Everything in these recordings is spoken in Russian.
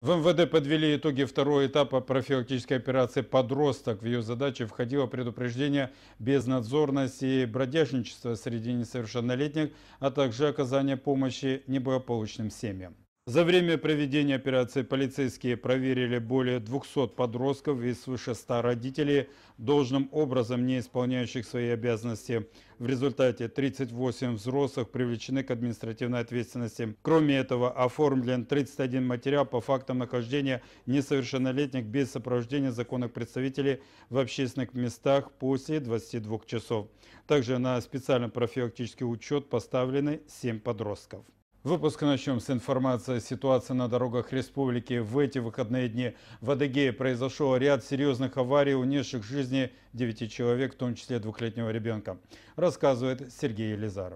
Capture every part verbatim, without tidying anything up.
В эм вэ дэ подвели итоги второго этапа профилактической операции «Подросток». В ее задачи входило предупреждение безнадзорности и бродяжничества среди несовершеннолетних, а также оказание помощи неблагополучным семьям. За время проведения операции полицейские проверили более двухсот подростков и свыше ста родителей, должным образом не исполняющих свои обязанности. В результате тридцать восемь взрослых привлечены к административной ответственности. Кроме этого, оформлен тридцать один материал по фактам нахождения несовершеннолетних без сопровождения законных представителей в общественных местах после двадцати двух часов. Также на специальный профилактический учет поставлены семь подростков. Выпуск начнем с информации о ситуации на дорогах республики. В эти выходные дни в Адыгее произошел ряд серьезных аварий, унесших жизни девяти человек, в том числе двухлетнего ребенка, рассказывает Сергей Елизаров.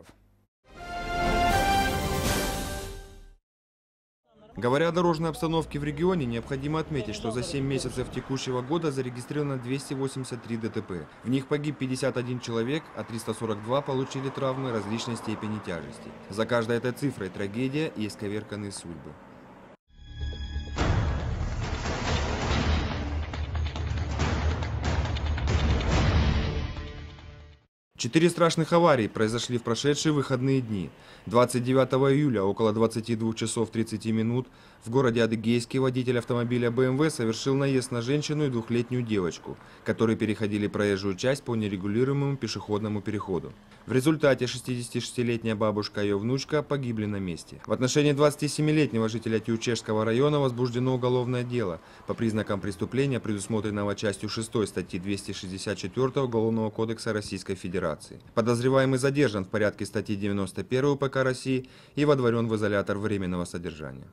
Говоря о дорожной обстановке в регионе, необходимо отметить, что за семь месяцев текущего года зарегистрировано двести восемьдесят три дэ тэ пэ. В них погиб пятьдесят один человек, а триста сорок два получили травмы различной степени тяжести. За каждой этой цифрой трагедия и исковерканные судьбы. Четыре страшных аварии произошли в прошедшие выходные дни. двадцать девятого июля около двадцати двух часов тридцати минут в городе Адыгейске водитель автомобиля бэ эм вэ совершил наезд на женщину и двухлетнюю девочку, которые переходили проезжую часть по нерегулируемому пешеходному переходу. В результате шестидесятишестилетняя бабушка и ее внучка погибли на месте. В отношении двадцатисемилетнего жителя Тиучешского района возбуждено уголовное дело по признакам преступления, предусмотренного частью шестой статьи двести шестьдесят четыре Уголовного кодекса Российской Федерации. Подозреваемый задержан в порядке статьи девяносто один у пэ ка России и водворен в изолятор временного содержания.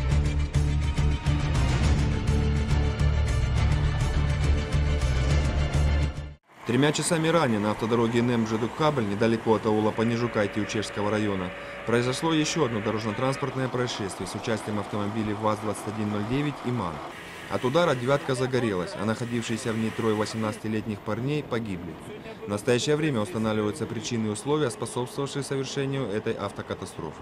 Тремя часами ранее на автодороге Нем-Джедукхабль, недалеко от аула Понижука и Тиучешского района, произошло еще одно дорожно-транспортное происшествие с участием автомобилей ВАЗ двадцать один ноль девять и МАН. От удара «девятка» загорелась, а находившиеся в ней трое восемнадцатилетних парней погибли. В настоящее время устанавливаются причины и условия, способствовавшие совершению этой автокатастрофы.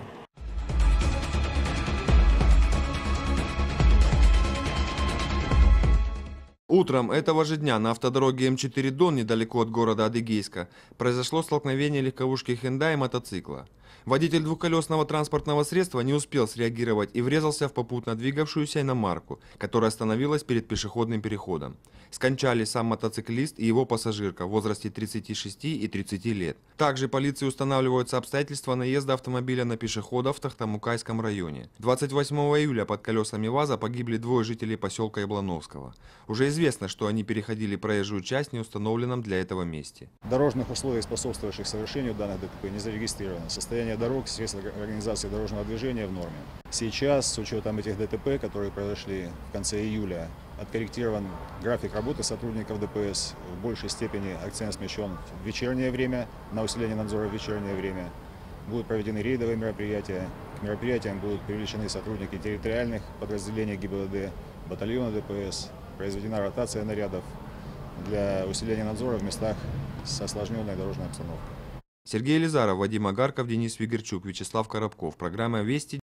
Утром этого же дня на автодороге эм четыре Дон, недалеко от города Адыгейска, произошло столкновение легковушки Hyundai и мотоцикла. Водитель двухколесного транспортного средства не успел среагировать и врезался в попутно двигавшуюся иномарку, которая остановилась перед пешеходным переходом. Скончались сам мотоциклист и его пассажирка в возрасте тридцати шести и тридцати лет. Также полиции устанавливаются обстоятельства наезда автомобиля на пешеходов в Тахтамукайском районе. двадцать восьмого июля под колесами ВАЗа погибли двое жителей поселка Яблоновского. Уже известно, что они переходили проезжую часть в неустановленном для этого месте. Дорожных условий, способствовавших совершению данных дэ тэ пэ, не зарегистрировано. Состояние дорог, средств организации дорожного движения в норме. Сейчас, с учетом этих дэ тэ пэ, которые произошли в конце июля, откорректирован график работы сотрудников дэ пэ эс. В большей степени акцент смещен в вечернее время, на усиление надзора в вечернее время. Будут проведены рейдовые мероприятия. К мероприятиям будут привлечены сотрудники территориальных подразделений гэ и бэ эл дэ, батальона дэ пэ эс. Произведена ротация нарядов для усиления надзора в местах с осложненной дорожной обстановкой. Сергей Елизаров, Вадим Агарков, Денис Вигерчук, Вячеслав Коробков. Программа «Вести».